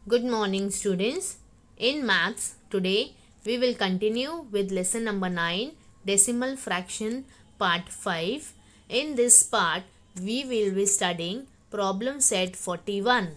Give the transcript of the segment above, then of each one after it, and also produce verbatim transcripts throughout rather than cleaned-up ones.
Good morning, students. In maths, today we will continue with lesson number nine, decimal fraction part five. In this part, we will be studying problem set forty-one.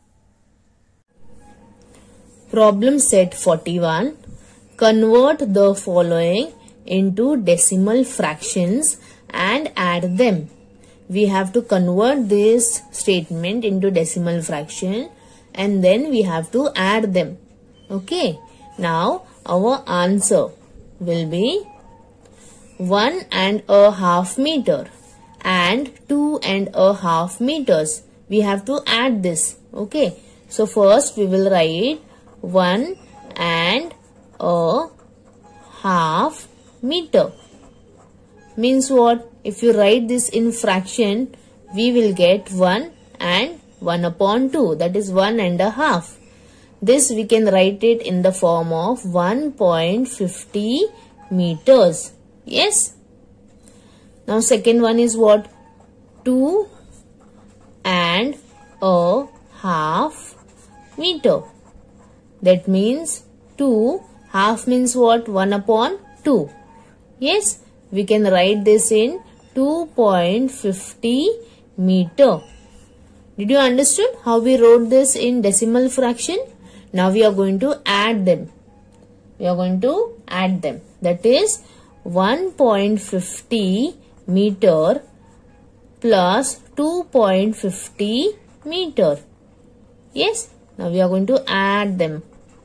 Problem set forty-one. Convert the following into decimal fractions and add them. We have to convert this statement into decimal fraction and then we have to add them. Okay. Now our answer will be one and a half meter and two and a half meters. We have to add this. Okay. So first we will write one and a half meter. Means what? If you write this in fraction, we will get one and one upon two. That is one and a half. This we can write it in the form of one point five zero meters. Yes. Now second one is what? two and a half meter. That means two. Half means what? one upon two. Yes. We can write this in two point five zero meter. Did you understood how we wrote this in decimal fraction? Now we are going to add them. We are going to add them. That is one point five zero meter plus two point five zero meter. Yes. Now we are going to add them.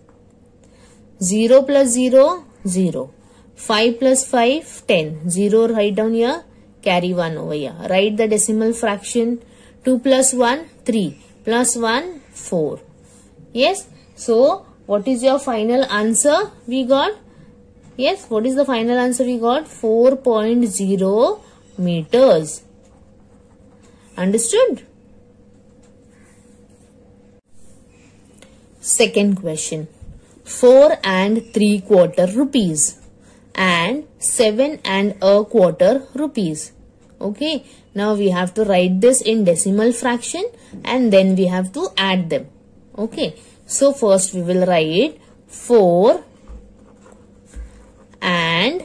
zero plus zero, zero. five plus five, ten. zero write down here. Carry one over here. Write the decimal fraction. two plus one, three. Plus one, four. Yes. So, what is your final answer we got? Yes. What is the final answer we got? four point zero meters. Understood? Second question. four and three quarter rupees and seven and a quarter rupees. Okay. Now we have to write this in decimal fraction and then we have to add them. Okay. So first we will write four and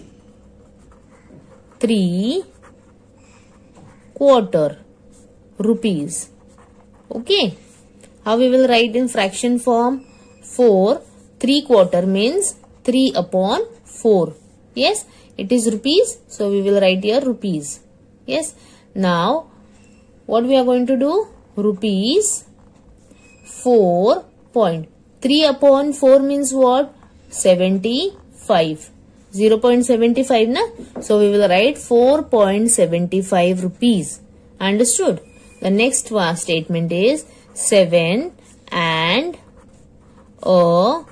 three quarter rupees. Okay. How we will write in fraction form? four, three quarter means three upon four. Yes. It is rupees. So we will write here rupees. Yes. Now, what we are going to do? Rupees four point three upon four means what? seventy-five. zero point seven five na? So we will write four point seven five rupees. Understood? The next statement is seven and a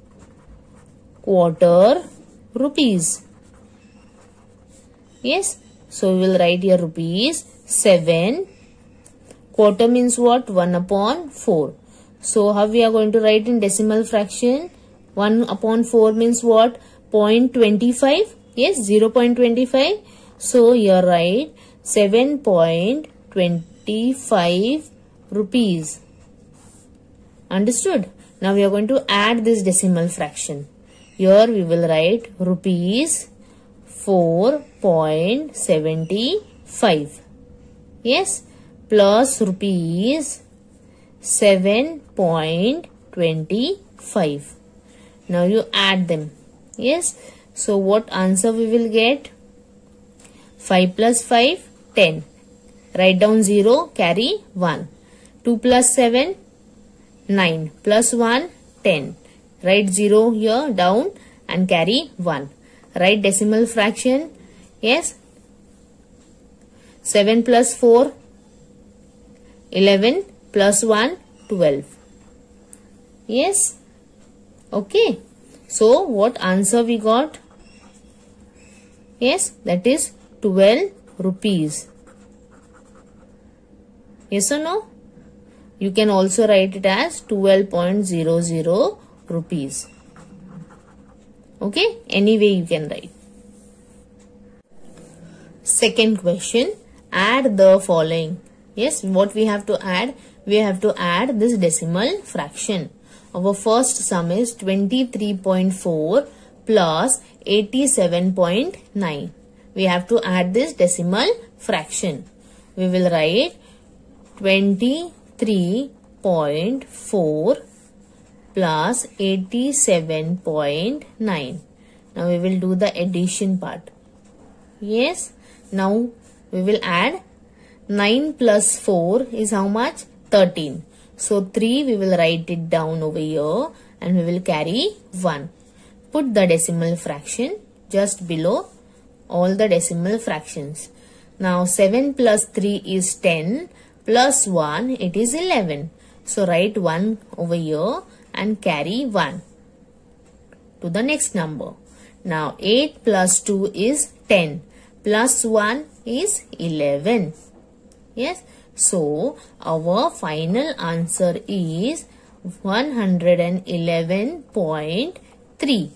quarter rupees. Yes. So we will write here rupees seven. Quarter means what? one upon four. So how we are going to write in decimal fraction? one upon four means what? zero point two five. Yes, zero point two five. So here write seven point two five rupees. Understood? Now we are going to add this decimal fraction. Here we will write rupees four point seven five. Yes. Plus rupees seven point two five. Now you add them. Yes. So what answer we will get? five plus five, ten. Write down zero, carry one. two plus seven, nine. Plus one, ten. Write zero here down and carry one. Write decimal fraction. Yes. seven plus four, eleven. Plus one, twelve. Yes. Okay. So, what answer we got? Yes. That is twelve rupees. Yes or no? You can also write it as twelve point zero zero rupees. Okay. Any way you can write. Second question. Add the following. Yes, what we have to add? we have to add this decimal fraction. Our first sum is twenty-three point four plus eighty-seven point nine. We have to add this decimal fraction. We will write twenty-three point four plus eighty-seven point nine. Now we will do the addition part. Yes. Now we will add nine plus four is how much? thirteen. So three we will write it down over here and we will carry one. Put the decimal fraction just below all the decimal fractions. Now seven plus three is ten plus one, it is eleven. So write one over here and carry one to the next number. Now eight plus two is ten plus one is eleven. Yes. So our final answer is one hundred eleven point three.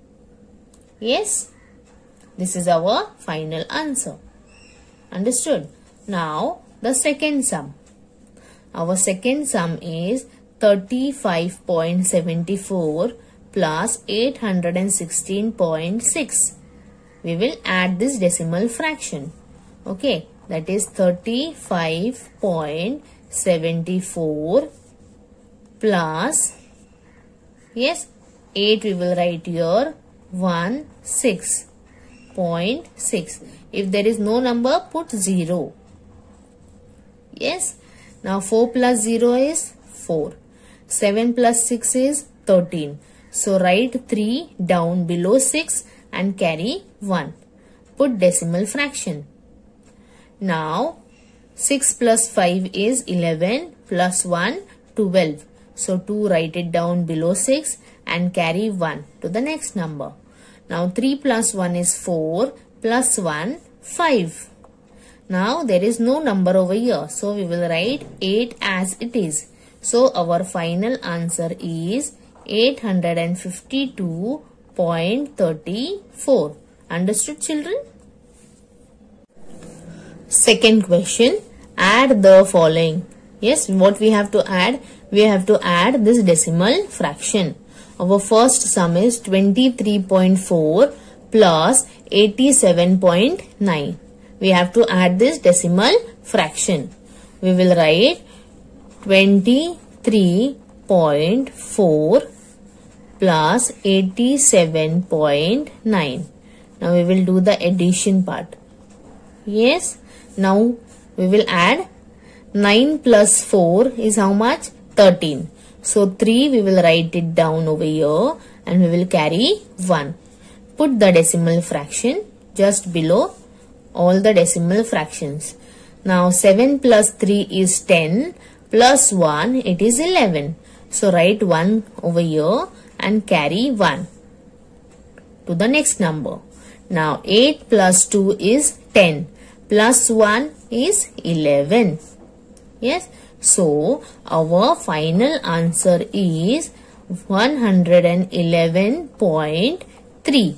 Yes. This is our final answer. Understood? Now the second sum. Our second sum is thirty-five point seven four plus eight hundred sixteen point six. We will add this decimal fraction. Okay, that is thirty-five point seven four plus, yes, eight we will write here, one, six point six. If there is no number, put zero. Yes. Now four plus zero is four. seven plus six is thirteen. So write three down below six and carry one. Put decimal fraction. Now six plus five is eleven plus one, twelve. So two write it down below six and carry one to the next number. Now three plus one is four plus one, five. Now there is no number over here. So we will write eight as it is. So our final answer is eight hundred fifty-two point three four. Understood, children? Second question. Add the following. Yes, what we have to add? We have to add this decimal fraction. Our first sum is twenty-three point four plus eighty-seven point nine. We have to add this decimal fraction. We will write twenty-three point four plus eighty-seven point nine. Now we will do the addition part. Yes. Now we will add nine plus four is how much? thirteen. So three we will write it down over here and we will carry one. Put the decimal fraction just below all the decimal fractions. Now seven plus three is ten plus one, it is eleven. So write one over here and carry one to the next number. Now eight plus two is ten plus one is eleven. Yes. So our final answer is one hundred eleven point three.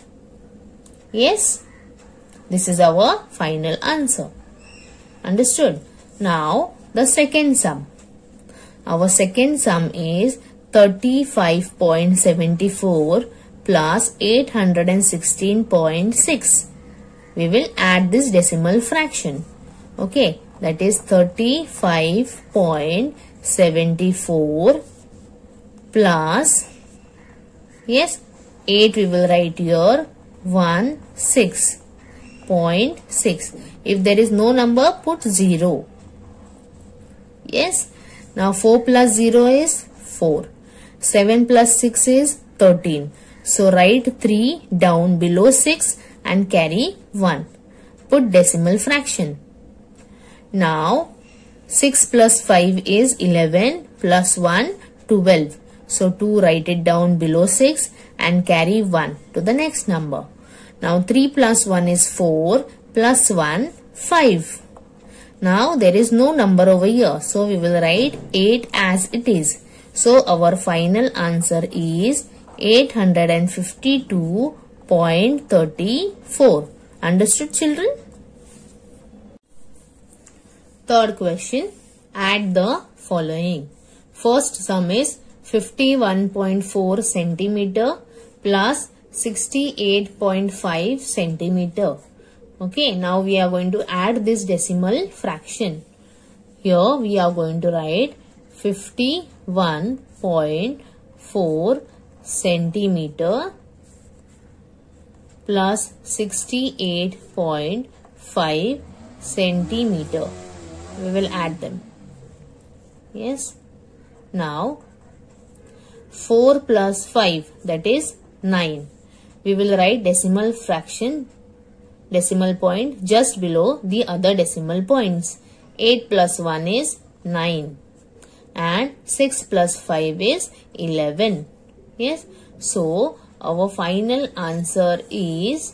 Yes. This is our final answer. Understood? Now the second sum. Our second sum is thirty-five point seven four plus eight hundred sixteen point six. We will add this decimal fraction. Okay, that is thirty-five point seven four plus, yes, eight we will write here, one, six point six. If there is no number, put zero. Yes. Now four plus zero is four. seven plus six is thirteen. So write three down below six and carry one. Put decimal fraction. Now six plus five is eleven plus one, twelve. So two write it down below six and carry one to the next number. Now three plus one is four plus one, five. Now there is no number over here. So we will write eight as it is. So our final answer is eight hundred fifty-two point three four. Understood, children? Third question. Add the following. First sum is fifty-one point four centimeter plus sixty-eight point five centimeter. Okay, now we are going to add this decimal fraction. Here we are going to write fifty-one point four centimeter plus sixty-eight point five centimeter. We will add them. Yes. Now four plus five, that is nine. We will write decimal fraction, decimal point just below the other decimal points. eight plus one is nine and six plus five is eleven. Yes. So our final answer is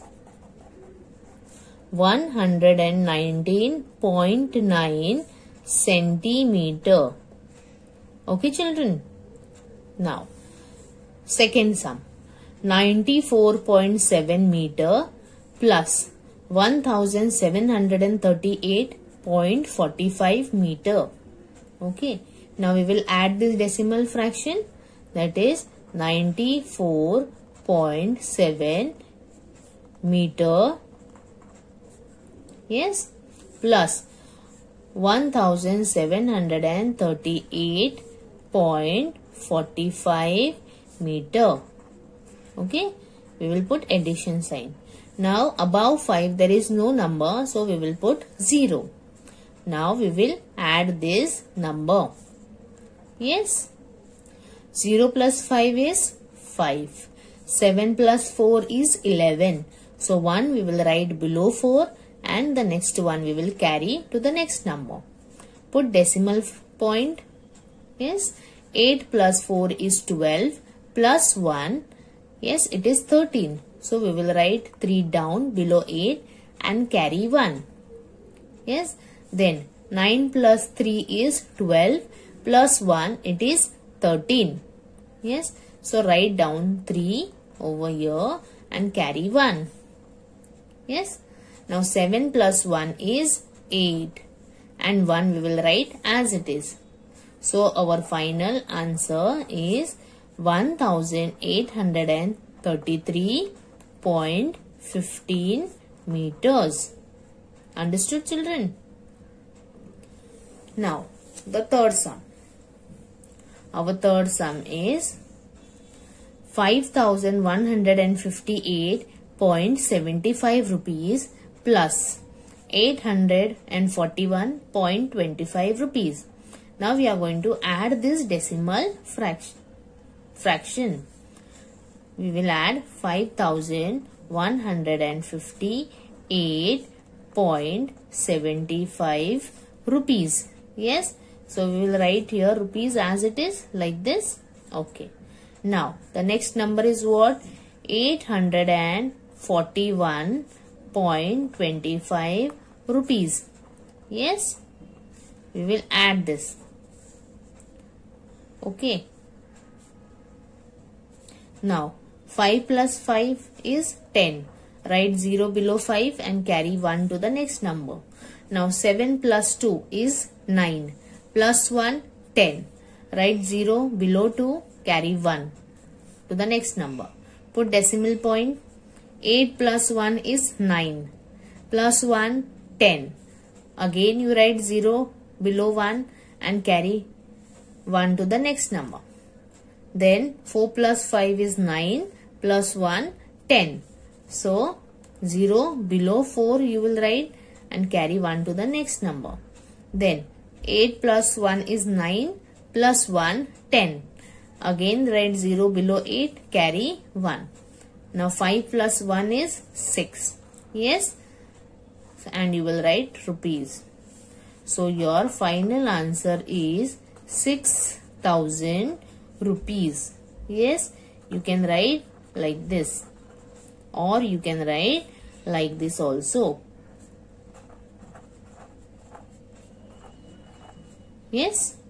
one hundred nineteen point nine centimeter. Okay, children. Now, second sum. ninety-four point seven meter plus one thousand seven hundred thirty-eight point four five meter. Okay. Now we will add this decimal fraction, that is ninety-four point seven meter. Yes. Plus one thousand seven hundred thirty-eight point four five meter. Okay. We will put addition sign. Now above five there is no number, so we will put zero. Now we will add this number. Yes. zero plus five is five. seven plus four is eleven. So one we will write below four and the next one we will carry to the next number. Put decimal point. Yes. eight plus four is twelve plus one. Yes, it is thirteen. So we will write three down below eight and carry one. Yes. Then nine plus three is twelve plus one, it is thirteen. Yes. So write down three over here and carry one. Yes. Now seven plus one is eight and one we will write as it is. So our final answer is one thousand eight hundred thirty-three point one five meters. Understood, children? Now the third sum. Our third sum is five thousand one hundred fifty-eight point seven five rupees plus eight hundred forty-one point two five rupees. Now we are going to add this decimal fraction. fraction. We will add five thousand one hundred fifty-eight point seven five rupees. Yes. So we will write here rupees as it is, like this. Okay. Now the next number is what? eight hundred forty-one point two five rupees. Yes. We will add this. Okay. Now five plus five is ten. Write zero below five and carry one to the next number. Now seven plus two is nine. Plus one, ten. Write zero below two, carry one to the next number. Put decimal point. eight plus one is nine. Plus one, ten. Again you write zero below one and carry one to the next number. Then four plus five is nine. Plus one, ten. So zero below four you will write and carry one to the next number. Then eight plus one is nine. Plus one, ten. Again write zero below eight, carry one. Now five plus one is six. Yes. And you will write rupees. So your final answer is six thousand rupees. Yes. You can write like this. Or you can write like this also. Yes.